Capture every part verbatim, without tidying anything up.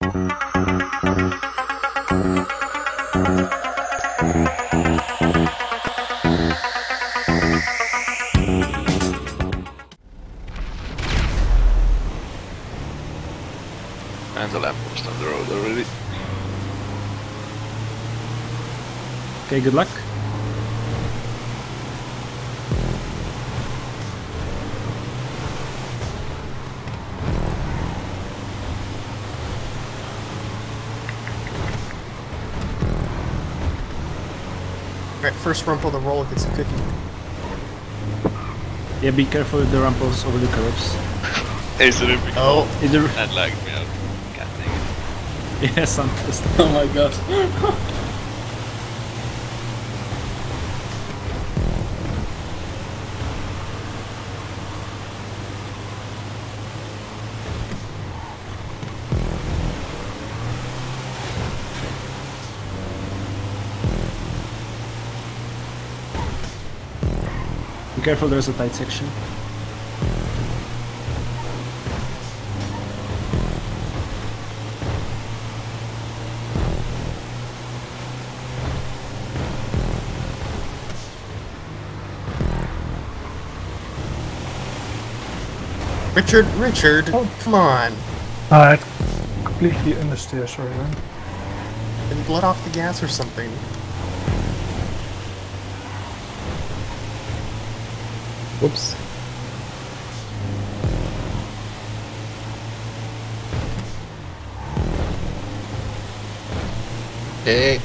And the lamppost on the road already. Okay, good luck. Alright, first rumple of the roll gets a cookie. Yeah, be careful with the rumples over the curves. Hey, so there we go. Oh, Either That lagged me out. God dang it. yeah, some test. Oh my god. Be careful, there's a tight section. Richard, Richard, Oh. come on. I completely understeer, sorry man. And let off the gas or something. Whoops. Hey.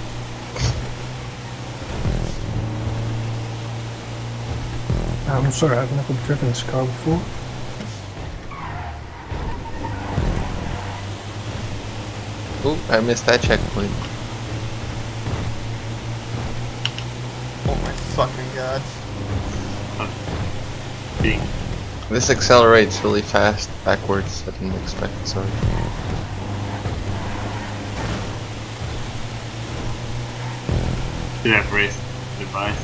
I'm sorry, I've never driven this car before. Oop, I missed that checkpoint. Oh my fucking god. This accelerates really fast backwards. I didn't expect, sorry. Did have raised device.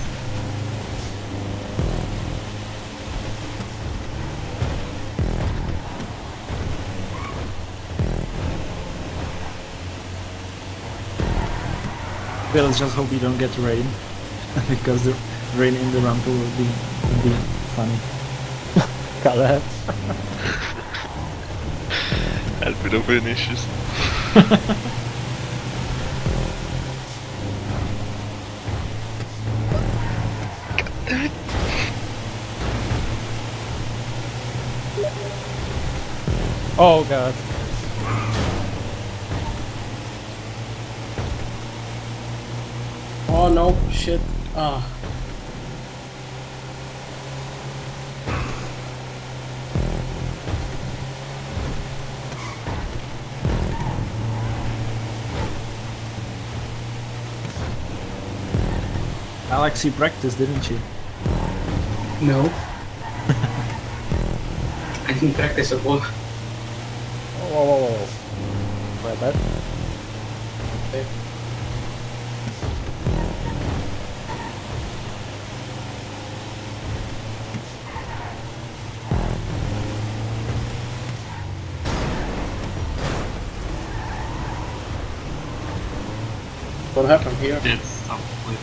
But let's just hope you don't get rain. Because the rain in the rumple will be, will be funny. Gotta have. Had bit of an issues. Oh god. Oh no, shit. Ah. Alex, you practiced, didn't you? No. I didn't practice at all. Whoa, whoa, whoa, whoa. My bad. Okay. What happened here? Did some flip.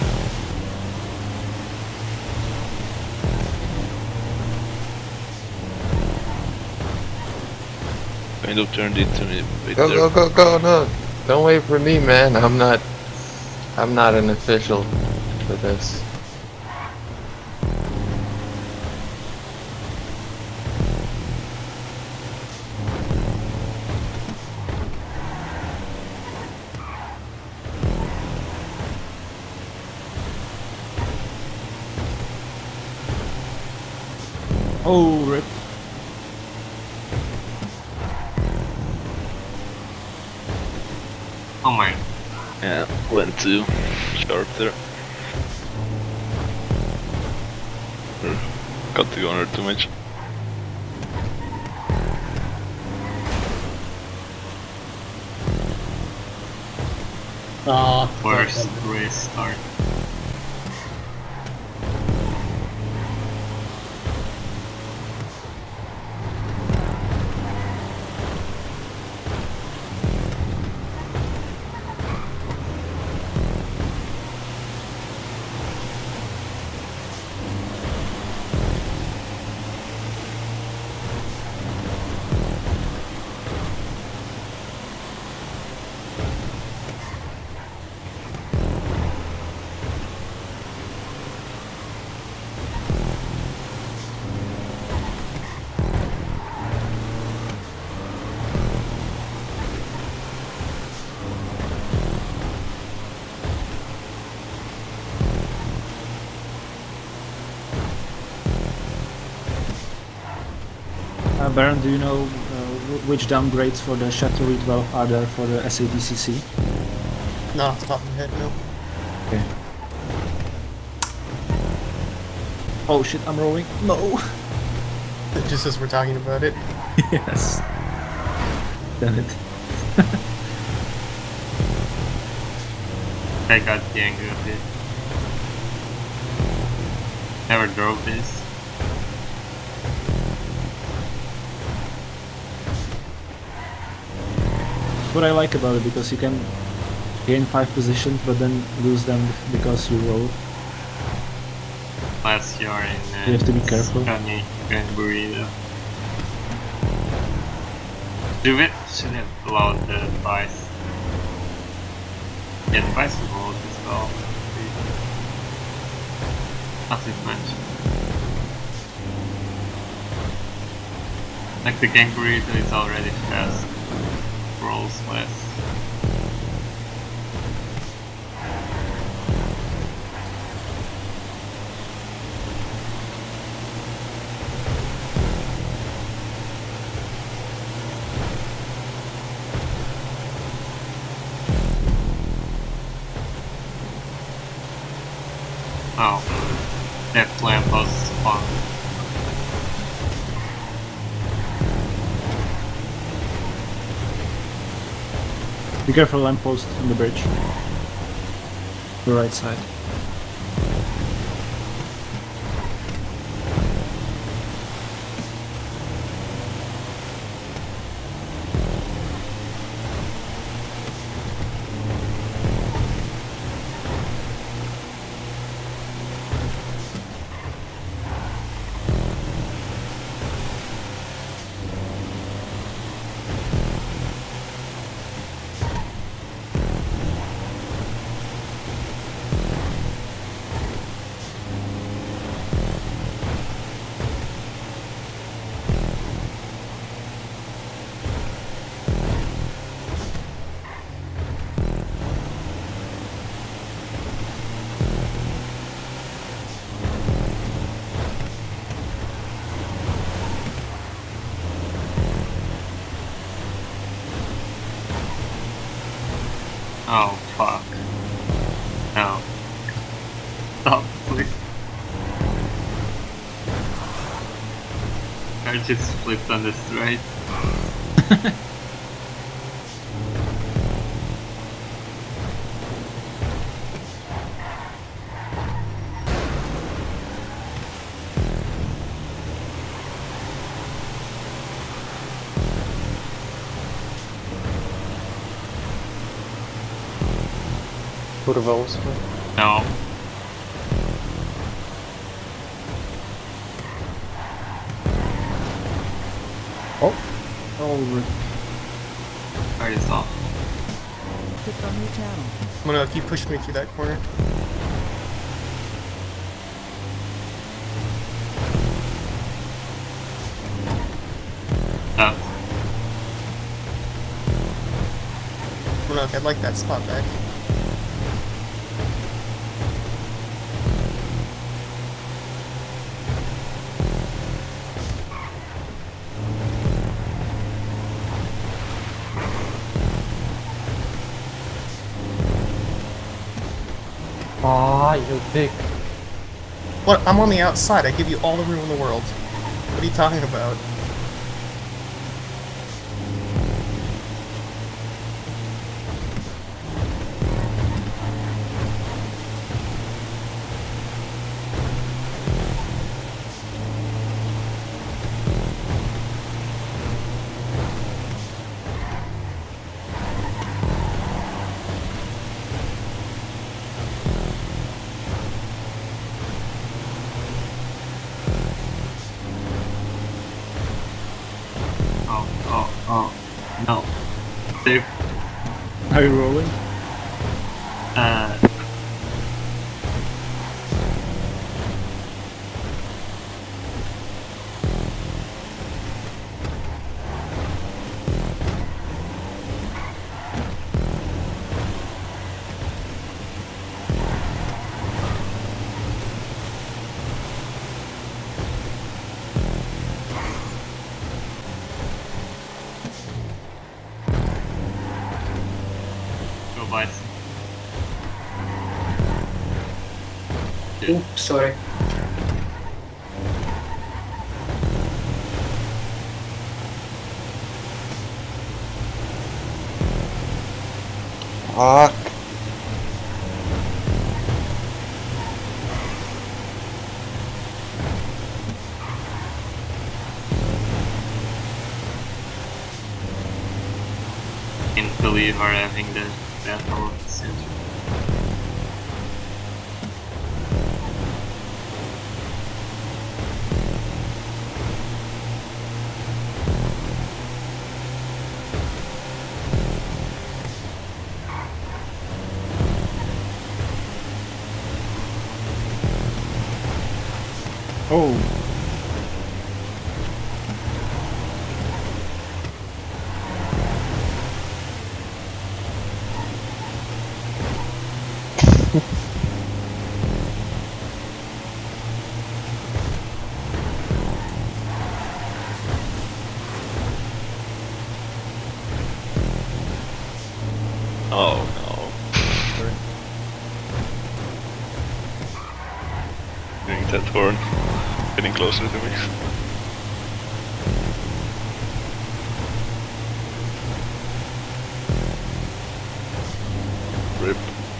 Kind of turned into me. Wait Go, there. go, go, go, no. Don't wait for me, man. I'm not, I'm not an official for this. Oh, rip. Oh my. Yeah, went too sharp there. Or got to go under too much. Ah, Worst race start. Baron, do you know uh, wh- which downgrades for the Chateau twelve are there for the S A T C C? Not off the top of my head, no. Okay. Oh shit, I'm rolling. No! Just as we're talking about it. Yes. Damn it. I got the angle of it. Never drove this. What I like about it, because you can gain five positions but then lose them because you roll. Unless you're in uh, You have to be careful. Sunny Grand Burrito. Do it? Should have allowed the device. Yeah, the device will hold as well. Nothing much. Like the Gang Burrito is already fast. Rolls less. Oh, that lamppost is fun. Be careful, lamppost on the bridge. The right side. Oh, fuck. No. Stop, please. I just flipped on the straight. Kurwa ósmy. No. Oh, rip. Very soft. I'm gonna keep pushing me through that corner. Oh. Look, I'd like that spot back. Ah, you dick. What? I'm on the outside. I give you all the room in the world. What are you talking about? Oh, oh, oh. No. Safe. Are you rolling? Uh. No bites. Oops, sorry. Fuck. Can't believe we're having the battle of the century. Oh, Oh no. Doing that horn. Getting closer to me. Rip.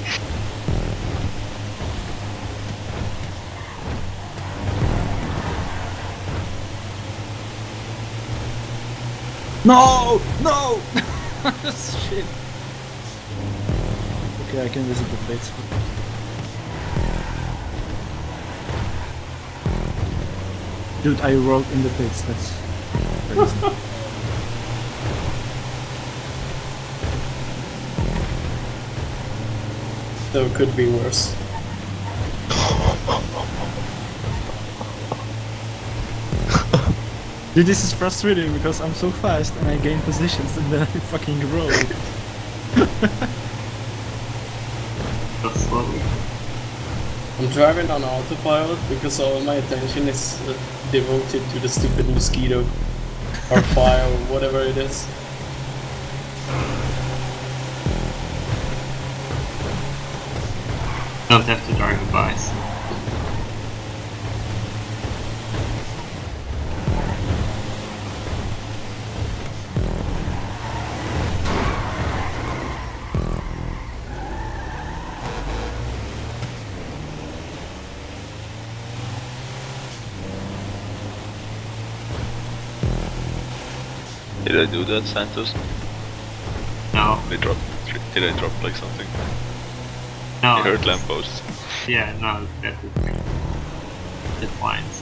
no, no! Shit. Okay, I can visit the pits. Dude, I rode in the pits, that's crazy. Though it could be worse. Dude, this is frustrating because I'm so fast and I gain positions and then I fucking roll. So slowly. I'm driving on autopilot because all my attention is uh, devoted to the stupid mosquito or fire or whatever it is. Don't have to drive a bike. Did I do that, Santos? No, Did I drop? Did I drop like something? no. I heard lampposts. Yeah, no, that would be the points.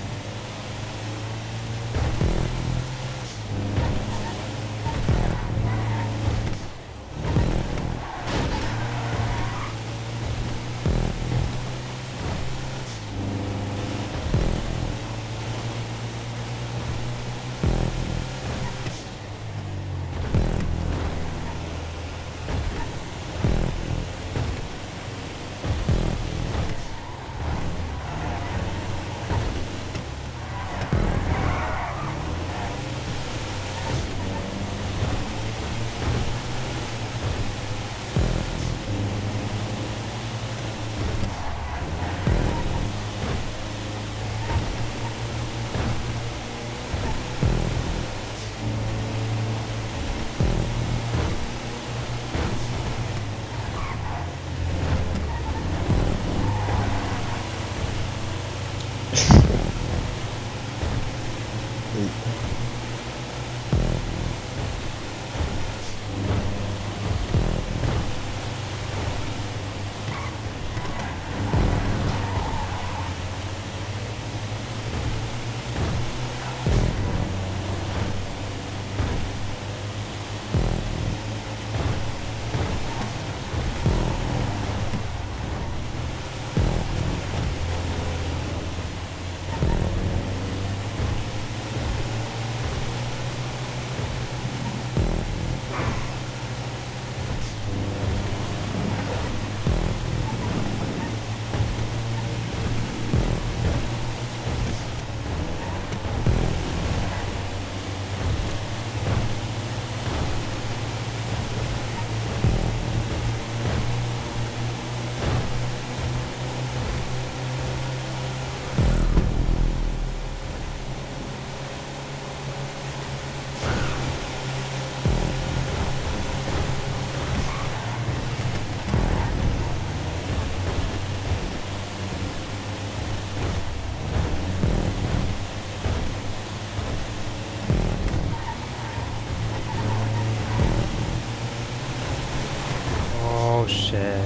Oh shit.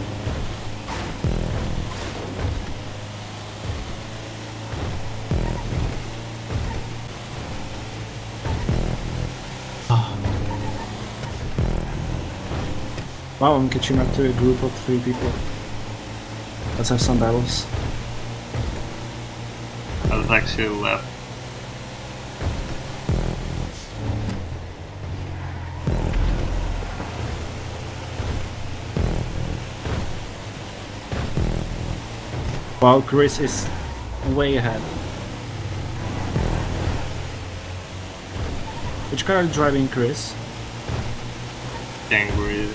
Wow, I'm catching up to a group of three people. Let's have some battles. I was actually left. Wow, Chris is way ahead. Which car are you driving, Chris? Kangaroo.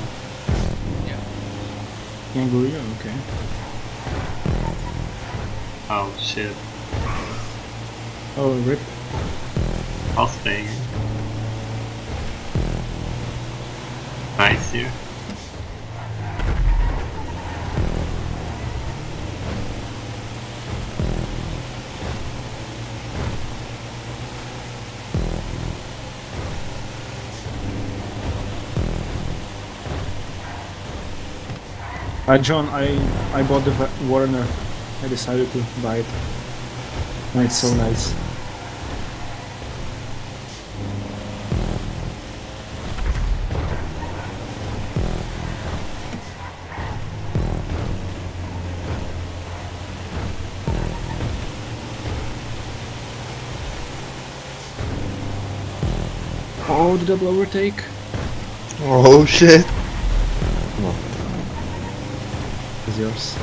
Kangaroo, okay. Oh shit. Oh, rip. I'll stay here. Nice here. Uh, John, I I bought the Va- Warner. I decided to buy it. And it's so nice. Oh, the double overtake. Oh shit. Is yours.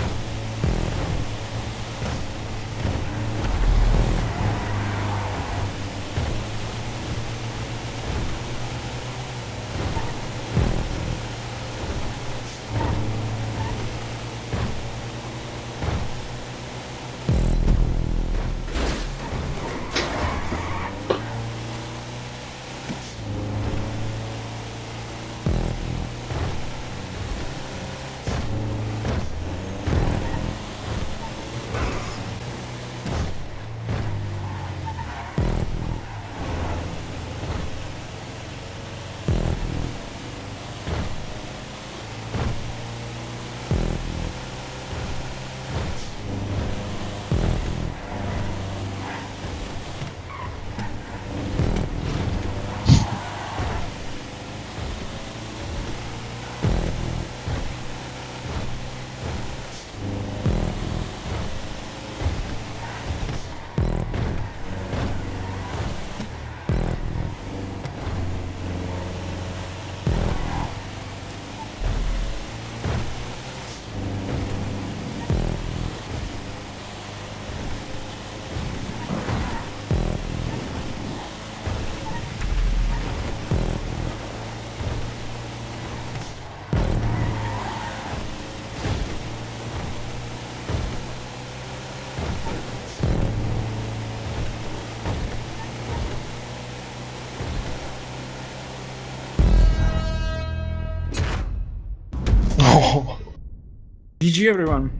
G G everyone.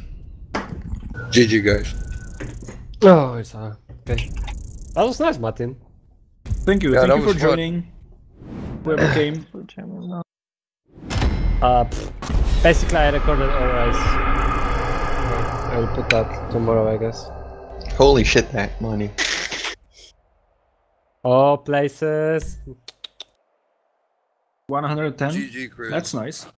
G G guys. Oh, it's uh, okay. That was nice, Martin. Thank you. Yeah, Thank that you for was fun. joining. Whoever came. Uh, pff, basically, I recorded all race. I'll put that tomorrow, I guess. Holy shit, that money. Oh, places. one hundred ten. G G, Chris. That's nice.